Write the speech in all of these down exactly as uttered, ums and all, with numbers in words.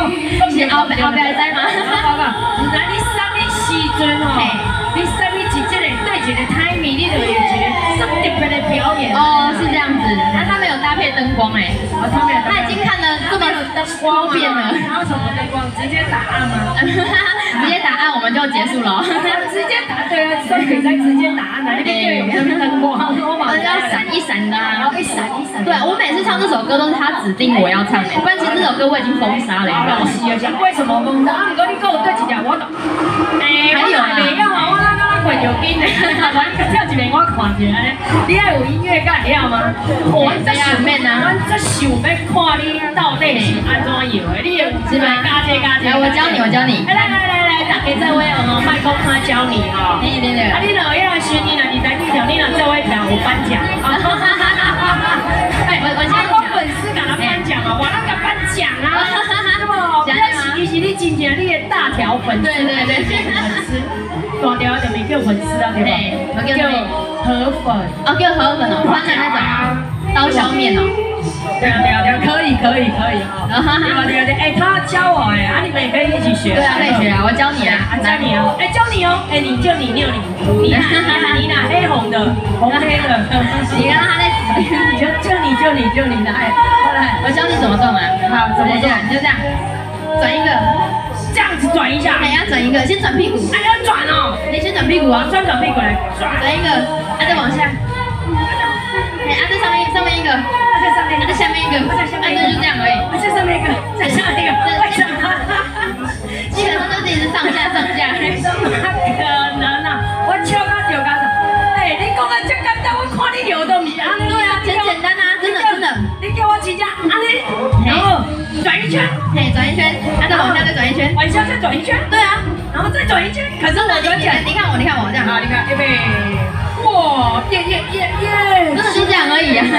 是后后边会知吗？ 那你什么时阵哦？你什么是这个对一个 timing， 你就有一个什么特别的表演？ 哦，是这样子。那他没有搭配灯光哎， 哦，他没有， 他已经看了这么多遍了。 然后什么灯光？直接打按吗？ 直接打按我们就结束了。 直接打对啊，所以可以直接打按啊，那边有什么灯光？ 要闪一闪的啊， 一闪一闪。 对，我每次唱这首歌都是他指定我要唱的，不然其实这首歌我已经封杀了，你知道吗？ 为什么封杀？啊，唔过你跟我对一条，我懂。哎，还有啊，没有啊，我那那滚油冰的，跳一遍我看一下咧。你爱有音乐感，晓吗？我这想面啊，我这想要看你到底是安怎摇的，你是吗？加姐加姐， 来，我教你，我教你。 来来来来，大家这位哦，麦克他教你哦。 对对对。 啊，你若要学你若你在地条，你若这位条有颁奖。哎，我我先我粉丝给他颁奖啊，我那个颁奖啊，对不？不要洗洗，你真正你的大条粉丝， 对对对， 粉丝，大条就没叫粉丝啊，对吧？叫河粉， 哦，叫河粉哦，宽的那种刀削面哦。 对啊对啊对啊，可以可以可以哈。对啊对啊对，哎，他教我哎，啊你们也可以一起学。 对啊，可以学啊，我教你啊， 教你哦，哎教你哦，哎你就你就你，你你拿黑红的，红黑的， 你让他在， 就就你就你就你的，哎，来， 我教你怎么动啊？ 好，怎么做？你就这样，转一个， 这样子转一下， 哎要转一个，先转屁股， 哎要转哦， 你先转屁股啊， 转转屁股来，转转一个，啊再往下，哎啊在上面上面一个。 在上面， 在下面一个， 在下面一个， 就这样而已。 在上面一个，在下面一个，为什么？ 基本上就是一直上下上下。 怎么可能啊？我笑到掉干了。哎，你讲的这简单，我看你有都唔是安尼。 对啊，很简单啊，真的真的。 你叫我直接安尼，然后转一圈， 嘿，转一圈，啊再往下再转一圈， 往下再转一圈。 对啊， 然后再转一圈。可是我转起来， 你看我，你看我这样。 好，你看，预备，哇，耶耶耶耶！ 真的就这样而已啊。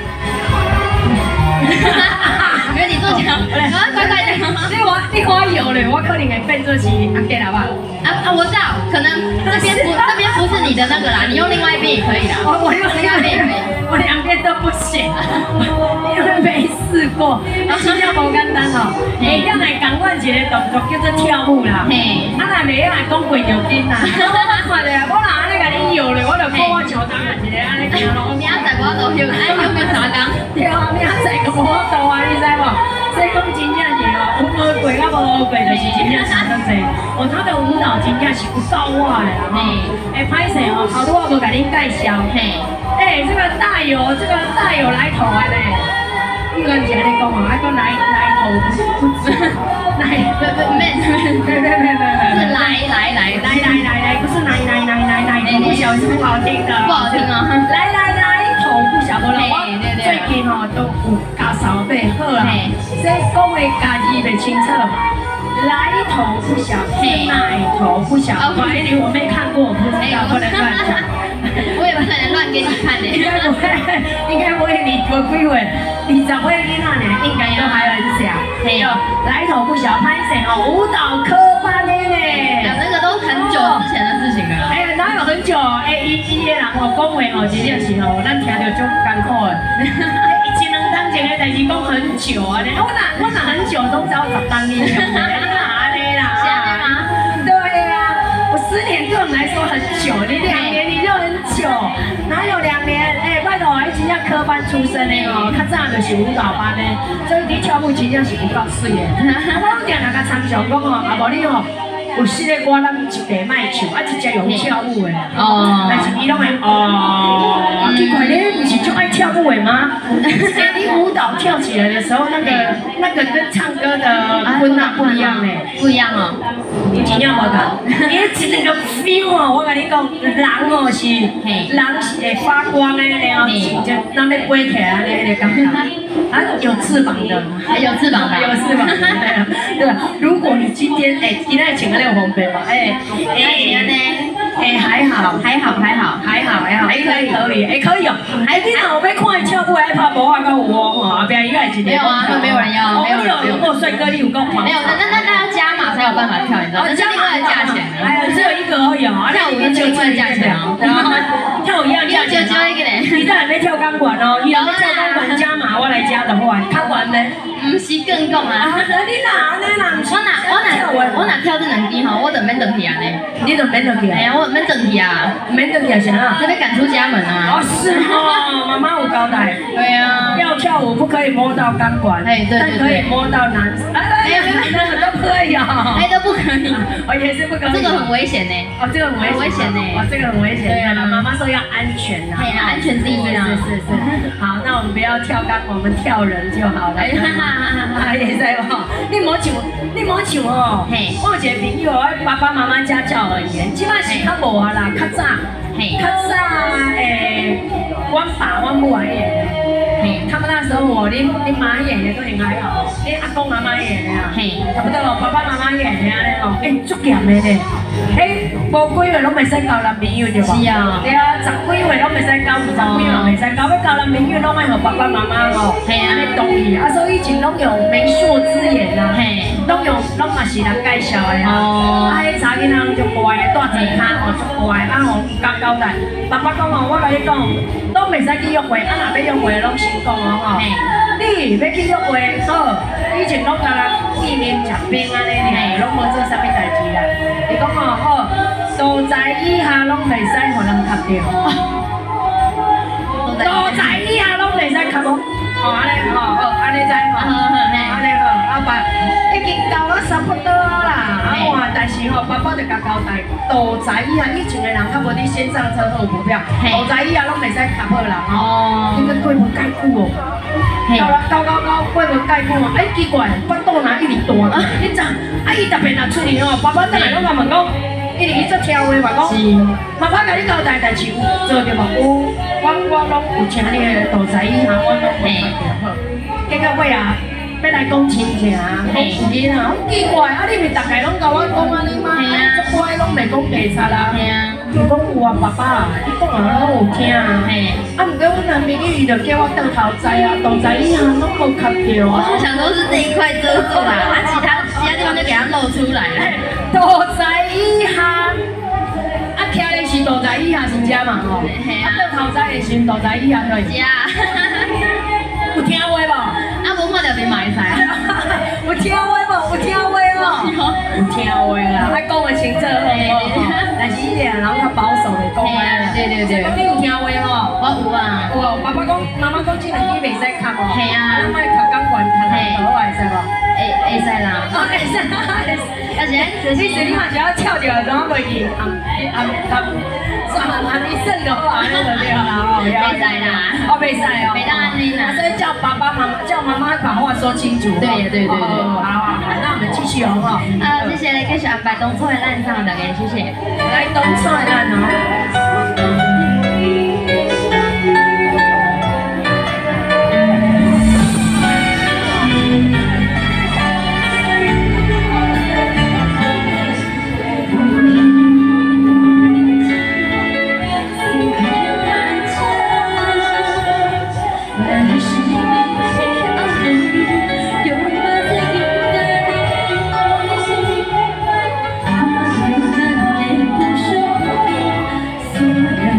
因为你做强，啊，乖乖的。 你我你我有嘞，我可能会变做是阿健好不好？ 啊啊，我知道，可能这边不这边不是你的那个啦，你用另外一边也可以啦。 我我用另外一边也可以，我两边都不行，因为没试过，真正无简单哦。会晓来讲阮一个动作叫做跳舞啦，嘿，啊若袂晓来讲跪牛筋啦，看咧，我若安尼甲你摇咧，我就看我桥当一个安尼行咯。 明仔载我都休，哎，休个三工。 对啊，明仔载个无法度啊，你知无？所以讲真正是哦，有学过甲无学过，就是真正是真济。哦，他的舞蹈真正是有够我的啦，吼。哎，歹势哦，后拄我无甲恁介绍。嘿，哎，这个大有这个大有来头的嘞。一个人是安尼讲哦，还讲来来头不不来不不没没没没没没， 是来来来来来来来，不是来来来来来头不小是不好听的， 不好听哦。 来来来头不小，无啦，我最近吼都有教扫背好啦，所以讲的家己袂清楚嘛。来头不小，奶头不小。我因为我没看过，我不知道，不能乱讲。 我也不可能乱给你看的。 应该不会，应该不会。你我几岁？二十岁囡仔呢，应该都还很小。没有，来头不小，拍谁哦？舞蹈科班的呢。 那个都很久之前的事情了。 哎呀，哪有很久？哎，伊伊个人哦，讲话哦，真正是哦，咱听着足艰苦的。一千两当前的代志讲很久啊，我哪我哪很久都只要十当英雄。哪里啦？对呀，我十年对我们来说很久，你两年你就很久，哪有两年？哎，拜托，还真正科班出身的哦，较早就是舞蹈班的，所以你跳舞真正是有够水的。我定定甲参详讲哦，啊无你哦。有些个歌咱一地卖唱，啊一只用跳舞的，哦，但是伊拢会哦，奇怪咧，不是就爱跳舞的吗？哎，你舞蹈跳起来的时候，那个那个跟唱歌的温度不一样嘞， 不一样哦。 你真正无同，你一那个 feel 哦，我跟你讲，人哦是，人是会发光的，然后是就咱咧飞起来安尼的感觉。啊，有翅膀的， 还有翅膀的， 有翅膀的，对吧？如果你今天哎，今天请个六红杯吧，哎，哎呢，哎还好， 还好，还好， 还好，还好，还可以，可以，哎可以哦。哎，你若要看跳舞，爱拍无啊，够有哦，后边应该是没有啊，都没有人要， 没有人有。哦，帅哥，你有够狂。 没有，那那那那要加码才有办法跳，你知道吗？这是另外的价钱。 哎呀，只有一个而已哦， 跳舞是另外的价钱哦。 跳舞一样价钱。 就就一个嘞。 你在还没跳钢管哦，你要跳钢管加码，我来加的话，钢管呢？ 唔是是更讲啊。 啊，你哪安尼啦？ 我若我若我若跳这两支吼，我就免转去安尼。 你就免落去哎呀，我免转去啊， 免落去啥啊？ 这被赶出家门啊。 哦，是哦，妈妈有交代。 对啊。 要跳舞不可以摸到钢管， 哎对对对， 但可以摸到男，哎呀，那个都可以哦， 哎都不可以， 哦也是不可以， 这个很危险呢， 哦这个很危险呢，哦这个很危险，对啊，妈妈说要安全呐， 哎呀安全第一啦， 是是是，好，那我们不要跳钢，我们跳人就好了，啊也在哦，你莫唱，你莫唱哦，嘿，我有一个朋友，爸爸妈妈家教而言，基本是较无啊啦，较早，嘿，较早诶，阮爸阮母演的。他们那时候我恁恁妈演的都很还好，恁阿公阿妈演的啊，差不多咯，爸爸妈妈演的安尼哦，哎，足严的呢，哎，无几岁拢袂使交男朋友对无？是啊，对啊，十几岁拢袂使交，二十几岁袂使交，要交男朋友拢爱互爸爸妈妈哦，安尼同意，啊，所以以前拢用媒妁之言啊，拢用拢嘛是人介绍的啊，啊，迄查囡仔就乖的，带一卡哦，足乖，啊吼有交交代，爸爸讲哦，我甲你讲，拢袂使去约会，啊，若要约会拢先讲哦吼，你要去约会好，以前拢甲人见面食冰安尼呢，拢无做啥物代志啦。伊讲哦好，大仔以下拢袂使互人磕着，大仔以下拢袂使磕哦，哦安尼吼，好安尼知吼，安尼好，啊爸已经到了差不多啦，啊哇，但是吼爸爸就甲交代，大仔以下以前的人较无伫先上车后股票，大仔以下拢袂使磕好啦吼，应该过无介久哦。到啦，到到到，过无介久哦，哎奇怪，腹肚哪一直大啊？你知？啊伊特别若出去哦，爸爸等下拢甲问讲，伊直去做跳话嘛讲，妈妈甲你交代代志有做着无？有，我我拢有请你的大仔以下，我拢有做着好。结果尾啊，要来讲亲情啊，讲事情啊，好奇怪，啊你咪大概拢甲我讲安尼嘛，足乖拢袂讲白贼啦。伊讲有啊，爸爸，你讲啊，拢有听啊。啊，毋过阮男朋友伊就叫我倒头栽啊，倒栽以下拢无磕着啊。 我想说是这一块遮住啦，啊其他其他地方就给它露出来了。 倒栽以下，啊徛的是倒栽以下是遮嘛吼，啊倒头栽的是倒栽以下对。 遮。 有听话无？ 啊无看到面嘛会使。 有听话无？有听话无？有听话啦，啊讲的清楚好。但是伊俩人较保守的讲啊， 对对对。 你有听话无？ 我有啊。 有哦，爸爸讲，妈妈讲这两支袂使磕哦。 系啊。 咱莫磕钢管，磕头会使无？ 会会使啦。 哦，会使，会使。 而且你是你嘛只要跳着，怎啊袂去？暗暗暗，算暗你算就好啊，那就对啦哦。 袂使啦。 哦，袂使哦。 袂当安尼啦。 所以叫爸爸妈妈，叫妈妈把话说清楚。 对对对对。 好好好，那我们继续哦哈。 呃，谢谢继续安排东菜烂上大家，谢谢。 来东菜烂哦。所有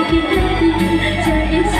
happy happy，这一切